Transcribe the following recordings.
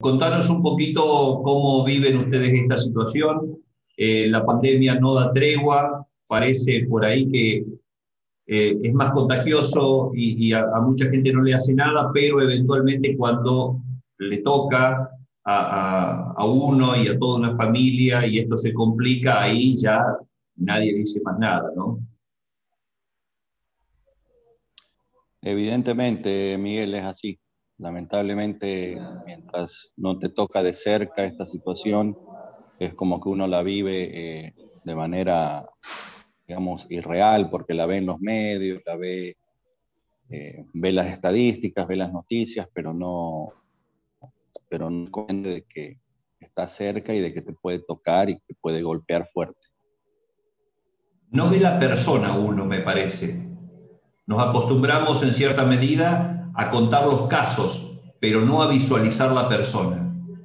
Contanos un poquito cómo viven ustedes esta situación. La pandemia no da tregua, parece por ahí que es más contagioso y a mucha gente no le hace nada, pero eventualmente cuando le toca a uno y a toda una familia y esto se complica, ahí ya nadie dice más nada, ¿no? Evidentemente, Miguel, es así. Lamentablemente, mientras no te toca de cerca esta situación, es como que uno la vive de manera, digamos, irreal, porque la ve en los medios, ve las estadísticas, ve las noticias, pero no comprende de que está cerca y de que te puede tocar y que puede golpear fuerte. No ve la persona uno, me parece. Nos acostumbramos en cierta medida a contar los casos, pero no a visualizar la persona.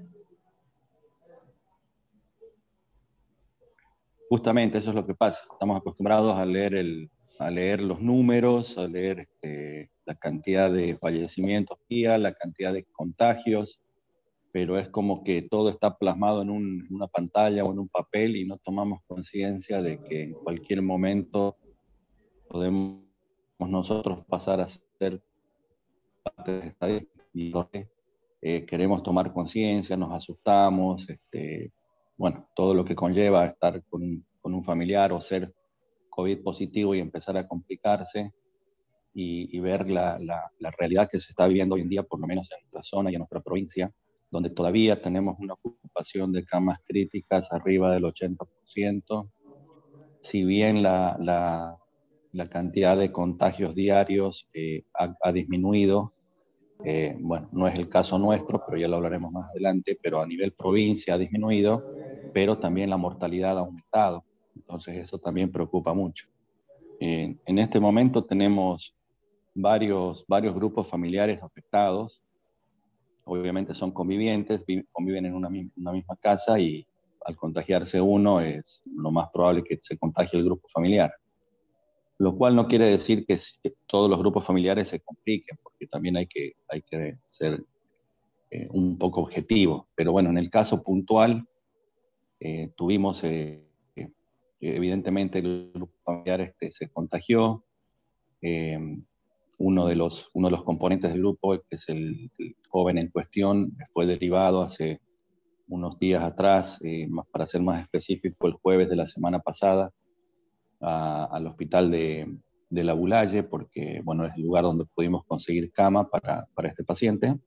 Justamente eso es lo que pasa. Estamos acostumbrados a leer los números, a leer la cantidad de fallecimientos día, la cantidad de contagios, pero es como que todo está plasmado en una pantalla o en un papel y no tomamos conciencia de que en cualquier momento podemos nosotros pasar a ser parte de esta y queremos tomar conciencia, nos asustamos, bueno, todo lo que conlleva estar con un familiar o ser COVID positivo y empezar a complicarse y ver la realidad que se está viviendo hoy en día, por lo menos en nuestra zona y en nuestra provincia, donde todavía tenemos una ocupación de camas críticas arriba del 80%, si bien la cantidad de contagios diarios ha disminuido. Bueno, no es el caso nuestro, pero ya lo hablaremos más adelante, pero a nivel provincia ha disminuido, pero también la mortalidad ha aumentado. Entonces eso también preocupa mucho. En este momento tenemos varios grupos familiares afectados. Obviamente son convivientes, conviven en una misma casa y al contagiarse uno es lo más probable que se contagie el grupo familiar. Lo cual no quiere decir que todos los grupos familiares se compliquen, porque también hay que ser un poco objetivo. Pero bueno, en el caso puntual, tuvimos, evidentemente, el grupo familiar se contagió. Eh, uno de los componentes del grupo, que es el joven en cuestión, fue derivado hace unos días atrás, para ser más específico, el jueves de la semana pasada, al hospital de La Bulaye, porque bueno, es el lugar donde pudimos conseguir cama para este paciente.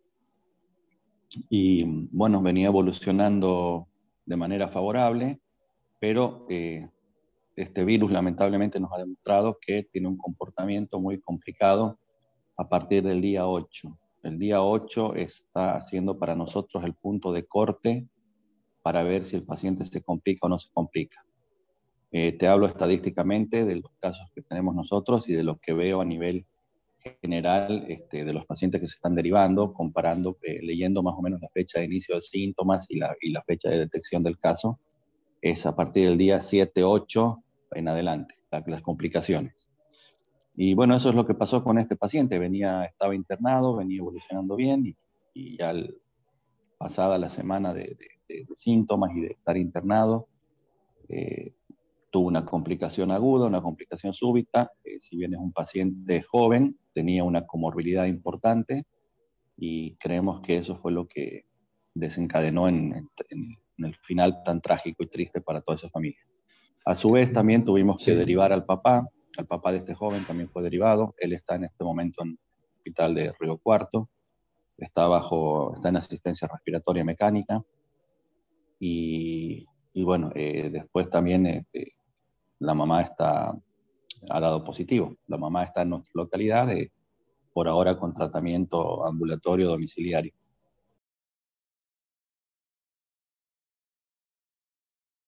Y bueno, venía evolucionando de manera favorable, pero este virus lamentablemente nos ha demostrado que tiene un comportamiento muy complicado a partir del día 8. El día 8 está siendo para nosotros el punto de corte para ver si el paciente se complica o no se complica. Te hablo estadísticamente de los casos que tenemos nosotros y de lo que veo a nivel general de los pacientes que se están derivando, comparando, leyendo más o menos la fecha de inicio de síntomas y la fecha de detección del caso, es a partir del día 7, 8 en adelante, las complicaciones. Y bueno, eso es lo que pasó con este paciente. Estaba internado, venía evolucionando bien y ya pasada la semana de síntomas y de estar internado, tuvo una complicación aguda, una complicación súbita. Si bien es un paciente joven, tenía una comorbilidad importante y creemos que eso fue lo que desencadenó en el final tan trágico y triste para toda esa familia. A su vez, también tuvimos que derivar al papá de este joven también fue derivado. Él está en este momento en el hospital de Río Cuarto, está en asistencia respiratoria mecánica y bueno, después también la mamá ha dado positivo. La mamá está en nuestra localidad, por ahora con tratamiento ambulatorio domiciliario.